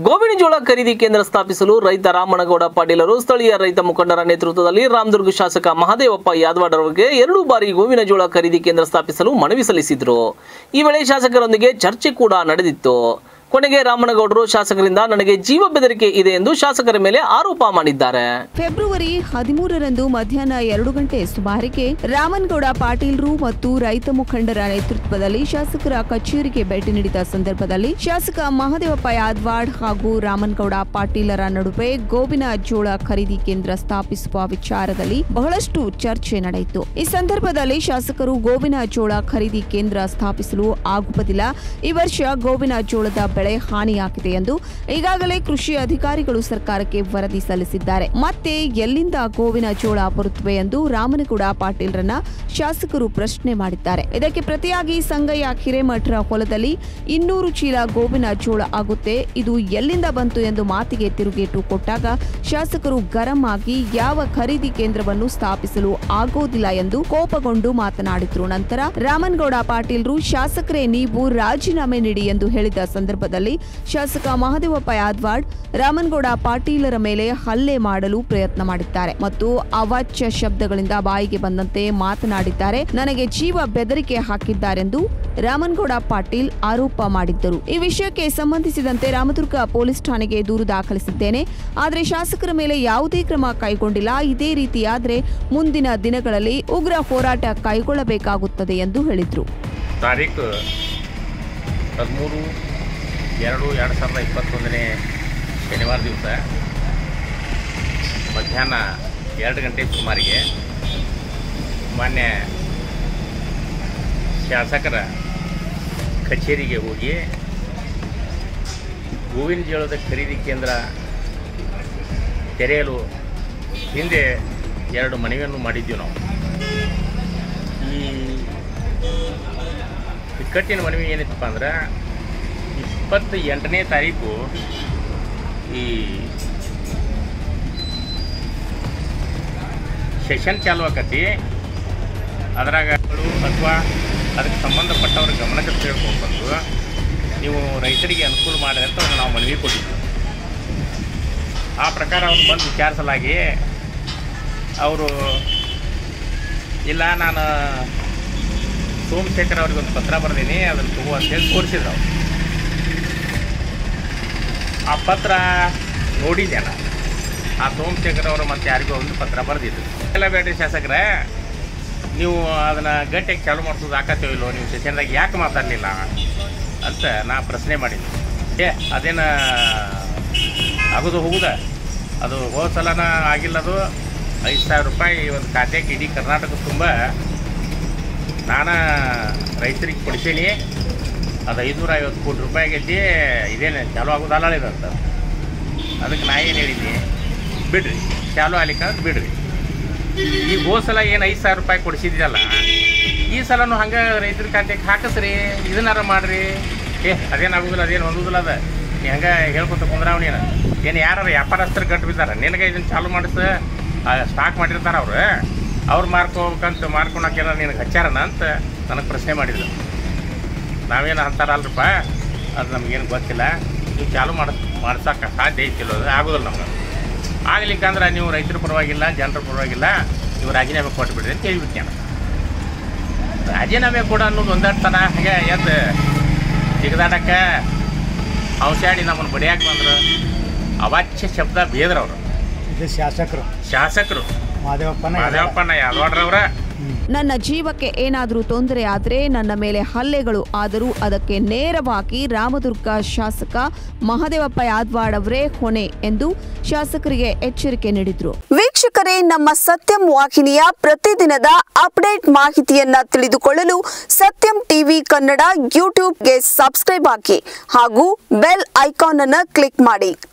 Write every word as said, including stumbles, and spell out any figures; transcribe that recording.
ಗೋವಿನ ಜೋಳ ಖರೀದಿ ಕೇಂದ್ರ ಸ್ಥಾಪಿಸಲು ರೈತ ರಾಮನಗೌಡ ಪಾಟೀಲರು ಸ್ಥಳೀಯ ರೈತ ಮುಖಂಡರ ನೇತೃತ್ವದಲ್ಲಿ ರಾಮದುರ್ಗ ಶಾಸಕ ಮಹದೇವಪ್ಪ ಯಾದವಾಡ್ ಅವರಿಗೆ ಎರಡು ಬಾರಿ ಗೋವಿನ ಜೋಳ ಖರೀದಿ ಕೇಂದ್ರ ಸ್ಥಾಪಿಸಲು ಮನವಿ ಸಲ್ಲಿಸಿದರು. ಈ ವೇಳೆ ಶಾಸಕರೊಂದಿಗೆ ಚರ್ಚೆ ಕೂಡ ನಡೆದಿತ್ತು. ಕೊನೆಗೆ ರಾಮನಗೌಡರು ಶಾಸಕರಿಂದ ನನಗೆ ಜೀವ ಬೆದರಿಕೆ ಇದೆ ಎಂದು ಶಾಸಕರ ಮೇಲೆ ಆರೋಪ ಮಾಡಿದ್ದಾರೆ. ಫೆಬ್ರವರಿ ಹದಿಮೂರರಂದು ಮಧ್ಯಾಹ್ನ ಎರಡು ಗಂಟೆ ಸುಮಾರಿಗೆ ರಾಮನಗೌಡ ಪಾಟೀಲ್ರು ಮತ್ತು ರೈತ ಮುಖಂಡರ ನೇತೃತ್ವದಲ್ಲಿ ಶಾಸಕರ ಕಚೇರಿಗೆ ಭೇಟಿ ನೀಡಿದ ಸಂದರ್ಭದಲ್ಲಿ ಶಾಸಕ ಮಹದೇವಪ್ಪ ಯಾದವಾಡ್ ಹಾಗೂ ರಾಮನಗೌಡ ಪಾಟೀಲರ ನಡುವೆ ಗೋವಿನ ಜೋಳ ಖರೀದಿ ಕೇಂದ್ರ ಸ್ಥಾಪಿಸುವ ವಿಚಾರದಲ್ಲಿ ಬಹಳಷ್ಟು ಚರ್ಚೆ ನಡೆಯಿತು. ಈ ಸಂದರ್ಭದಲ್ಲಿ ಶಾಸಕರು ಗೋವಿನ ಜೋಳ ಖರೀದಿ ಕೇಂದ್ರ ಸ್ಥಾಪಿಸಲು ಆಗುವುದಿಲ್ಲ, ಈ ವರ್ಷ ಗೋವಿನ ಜೋಳದ ಬೆಳೆ ಹಾನಿಯಾಗಿದೆ ಎಂದು ಈಗಾಗಲೇ ಕೃಷಿ ಅಧಿಕಾರಿಗಳು ಸರ್ಕಾರಕ್ಕೆ ವರದಿ ಸಲ್ಲಿಸಿದ್ದಾರೆ. ಮತ್ತೆ ಎಲ್ಲಿಂದ ಗೋವಿನ ಜೋಳ ಬರುತ್ತವೆ ಎಂದು ರಾಮನಗೌಡ ಪಾಟೀಲ್ರನ್ನ ಶಾಸಕರು ಪ್ರಶ್ನೆ ಮಾಡಿದ್ದಾರೆ. ಇದಕ್ಕೆ ಪ್ರತಿಯಾಗಿ ಸಂಗಯ್ಯ ಹಿರೇಮಠರ ಹೊಲದಲ್ಲಿ ಇನ್ನೂರು ಚೀಲ ಗೋವಿನ ಜೋಳ ಆಗುತ್ತೆ, ಇದು ಎಲ್ಲಿಂದ ಬಂತು ಎಂದು ಮಾತಿಗೆ ತಿರುಗೇಟು ಕೊಟ್ಟಾಗ ಶಾಸಕರು ಗರಂ ಆಗಿ ಯಾವ ಖರೀದಿ ಕೇಂದ್ರವನ್ನು ಸ್ಥಾಪಿಸಲು ಆಗೋದಿಲ್ಲ ಎಂದು ಕೋಪಗೊಂಡು ಮಾತನಾಡಿದ್ರು. ನಂತರ ರಾಮನಗೌಡ ಪಾಟೀಲ್ರು ಶಾಸಕರೇ ನೀವು ರಾಜೀನಾಮೆ ನೀಡಿ ಎಂದು ಹೇಳಿದ ಸಂದರ್ಭ ಶಾಸಕ ಮಹದೇವಪ್ಪ ಯಾದವಾಡ್ ರಾಮನಗೌಡ ಪಾಟೀಲರ ಮೇಲೆ ಹಲ್ಲೆ ಮಾಡಲು ಪ್ರಯತ್ನ ಮಾಡಿದ್ದಾರೆ ಮತ್ತು ಅವಾಚ್ಯ ಶಬ್ದಗಳಿಂದ ಬಾಯಿಗೆ ಬಂದಂತೆ ಮಾತನಾಡಿದ್ದಾರೆ. ನನಗೆ ಜೀವ ಬೆದರಿಕೆ ಹಾಕಿದ್ದಾರೆಂದು ರಾಮನಗೌಡ ಪಾಟೀಲ್ ಆರೋಪ ಮಾಡಿದ್ದರು. ಈ ವಿಷಯಕ್ಕೆ ಸಂಬಂಧಿಸಿದಂತೆ ರಾಮದುರ್ಗ ಪೊಲೀಸ್ ಠಾಣೆಗೆ ದೂರು ದಾಖಲಿಸಿದ್ದೇನೆ, ಆದರೆ ಶಾಸಕರ ಮೇಲೆ ಯಾವುದೇ ಕ್ರಮ ಕೈಗೊಂಡಿಲ್ಲ. ಇದೇ ರೀತಿಯಾದರೆ ಮುಂದಿನ ದಿನಗಳಲ್ಲಿ ಉಗ್ರ ಹೋರಾಟ ಕೈಗೊಳ್ಳಬೇಕಾಗುತ್ತದೆ ಎಂದು ಹೇಳಿದರು. ತಾರೀಕು ಹದಿಮೂರು ಎರಡು ಎರಡು ಸಾವಿರದ ಇಪ್ಪತ್ತೊಂದನೇ ಶನಿವಾರ ದಿವಸ ಮಧ್ಯಾಹ್ನ ಎರಡು ಗಂಟೆ ಸುಮಾರಿಗೆ ಮಾನ್ಯ ಶಾಸಕರ ಕಚೇರಿಗೆ ಹೋಗಿ ಗೋವಿನ ಜೋಳದ ಖರೀದಿ ಕೇಂದ್ರ ತೆರೆಯಲು ಹಿಂದೆ ಎರಡು ಮನವಿಯನ್ನು ಮಾಡಿದ್ದೀವಿ. ನಾವು ಈ ಇಕ್ಕಟ್ಟಿನ ಮನವಿ ಏನಿತ್ತಪ್ಪ ಅಂದ್ರೆ ಇಪ್ಪತ್ತ ಎಂಟನೇ ತಾರೀಕು ಈ ಸೆಷನ್ ಚಾಲು ಆಕತಿ, ಅದರಾಗ ಅಥವಾ ಅದಕ್ಕೆ ಸಂಬಂಧಪಟ್ಟವ್ರ ಗಮನಕ್ಕೆ ತಿಳ್ಕೊಂಡು ಬಂದು ನೀವು ರೈತರಿಗೆ ಅನುಕೂಲ ಮಾಡಿ ಅಂತ ನಾವು ಮನವಿ ಕೊಟ್ಟಿದ್ವಿ. ಆ ಪ್ರಕಾರ ಅವ್ರು ಬಂದು ವಿಚಾರಿಸಲಾಗಿ ಅವರು ಇಲ್ಲ ನಾನು ಸೋಮಶೇಖರ್ ಅವ್ರಿಗೆ ಒಂದು ಪತ್ರ ಬರೆದೀನಿ, ಅದನ್ನು ತಗೋ ಅಂತೇಳಿ ತೋರಿಸಿದ್ರು. ಅವರು ಆ ಪತ್ರ ನೋಡಿದ್ದೆ ನಾನು. ಆ ಸೋಮಶೇಖರ್ ಅವರು ಮತ್ತು ಯಾರಿಗೂ ಒಂದು ಪತ್ರ ಬರೆದಿದ್ರು. ಎಲ್ಲ ಬೇಡ್ರಿ ಶಾಸಕರೇ, ನೀವು ಅದನ್ನು ಗಟ್ಟಿಯಾಗಿ ಚಾಲು ಮಾಡಿಸೋದು ಆಕತ್ತೇವೋ ಇಲ್ಲೋ, ನೀವು ಸೆಷನ್ದಾಗ ಯಾಕೆ ಮಾತಾಡಲಿಲ್ಲ ಅಂತ ನಾ ಪ್ರಶ್ನೆ ಮಾಡಿದ್ದೆ. ಏ ಅದೇನು ಆಗೋದು ಹೋಗುದ, ಅದು ಹೋದ ಸಲನ ಆಗಿಲ್ಲದು ಐದು ಸಾವಿರ ರೂಪಾಯಿ ಒಂದು ಖಾತೆಗೆ ಇಡೀ ಕರ್ನಾಟಕ ತುಂಬ ನಾನು ರೈತರಿಗೆ ಕೊಡ್ತೀನಿ, ಅದು ಐದುನೂರ ಐವತ್ತು ಕೋಟಿ ರೂಪಾಯಿ ಆಗೈತಿ, ಇದೇನು ಚಾಲು ಆಗೋದಲ್ಲ ಇದಂತ. ಅದಕ್ಕೆ ನಾ ಏನು ಹೇಳಿದ್ನಿ, ಬಿಡ್ರಿ ಚಾಲು ಆಗ್ಲಿಕ್ಕಂದ್ರೆ ಬಿಡ್ರಿ. ಈಗ ಹೋದ ಸಲ ಏನು ಐದು ಸಾವಿರ ರೂಪಾಯಿ ಕೊಡಿಸಿದ್ರಲ್ಲ, ಈ ಸಲನೂ ಹಂಗೆ ರೈತರ ಖಾತೆಗೆ ಹಾಕಿಸ್ರಿ, ಇದನ್ನಾರ ಮಾಡಿರಿ. ಏ ಅದೇನಾಗೋದಿಲ್ಲ, ಅದೇನು ಹೊಂದೋದಿಲ್ಲ, ಅದ ನೀ ಹಂಗೆ ಹೇಳ್ಕೊತ ಕುಂದ್ರಾವ್ ನೀನು ಏನು ಯಾರು ವ್ಯಾಪಾರಸ್ಥರು ಗಟ್ಟು ಬಿದ್ದಾರೆ, ನಿನಗೆ ಇದನ್ನು ಚಾಲು ಮಾಡಿಸ ಸ್ಟಾಕ್ ಮಾಡಿರ್ತಾರೆ ಅವರು, ಅವ್ರು ಮಾರ್ಕೋಬೇಕಂತ ಮಾರ್ಕೊಳಕ್ಕೆ ನಿನಗೆ ಹಚ್ಚಾರನ ಅಂತ ನನಗೆ ಪ್ರಶ್ನೆ ಮಾಡಿದ್ರು. ನಾವೇನು ಅಂತಾರಲ್ರಪ್ಪ, ಅದು ನಮಗೇನು ಗೊತ್ತಿಲ್ಲ, ನೀವು ಚಾಲು ಮಾಡಿಸ್ ಮಾಡ್ಸೋಕೆ ಸಾಧ್ಯ ಐತಿಲ್ಲ, ಅದು ಆಗೋದಿಲ್ಲ ನಮ್ಗೆ. ಆಗ್ಲಿಕ್ಕಂದ್ರೆ ನೀವು ರೈತರ ಪರವಾಗಿಲ್ಲ, ಜನರ ಪರವಾಗಿಲ್ಲ, ನೀವು ರಾಜೀನಾಮೆ ಕೊಟ್ಬಿಡ್ರಿ ಅಂತ ಹೇಳ್ಬಿಟ್ಟು ನಾನು. ರಾಜೀನಾಮೆ ಕೊಡ ಅನ್ನೋದು ಒಂದಾಡ್ತಾನ ಹಾಗೆ ಎದ್ದು ಜಿಗದಾಡಕ್ಕೆ ಔಷಾಡಿ ನಮ್ಮನ್ನು ಬಡಿಯಾಕೆ ಬಂದರು. ಅವಾಚ್ಯ ಶಬ್ದ ಬೇದ್ರವರು. ಇದು ಶಾಸಕರು ಶಾಸಕರು ಮಾದೇವಪ್ಪನ ಮಾದೇವಪ್ಪನ ಯಾದವಾಡ್ರವ್ರ. ನನ್ನ ಜೀವಕ್ಕೆ ಏನಾದರೂ ತೊಂದರೆ ಆದರೆ, ನನ್ನ ಮೇಲೆ ಹಲ್ಲೆಗಳು ಆದರೂ ಅದಕ್ಕೆ ನೇರವಾಗಿ ರಾಮದುರ್ಗ ಶಾಸಕ ಮಹದೇವಪ್ಪ ಯಾದವಾಡ್ ಅವರೇ ಹೊಣೆ ಎಂದು ಶಾಸಕರಿಗೆ ಎಚ್ಚರಿಕೆ ನೀಡಿದ್ರು. ವೀಕ್ಷಕರೇ, ನಮ್ಮ ಸತ್ಯಂ ವಾಹಿನಿಯ ಪ್ರತಿದಿನದ ಅಪ್ಡೇಟ್ ಮಾಹಿತಿಯನ್ನ ತಿಳಿದುಕೊಳ್ಳಲು ಸತ್ಯಂ ಟಿವಿ ಕನ್ನಡ ಯೂಟ್ಯೂಬ್ಗೆ ಸಬ್ಸ್ಕ್ರೈಬ್ ಆಗಿ ಹಾಗೂ ಬೆಲ್ ಐಕಾನ್ ಅನ್ನು ಕ್ಲಿಕ್ ಮಾಡಿ.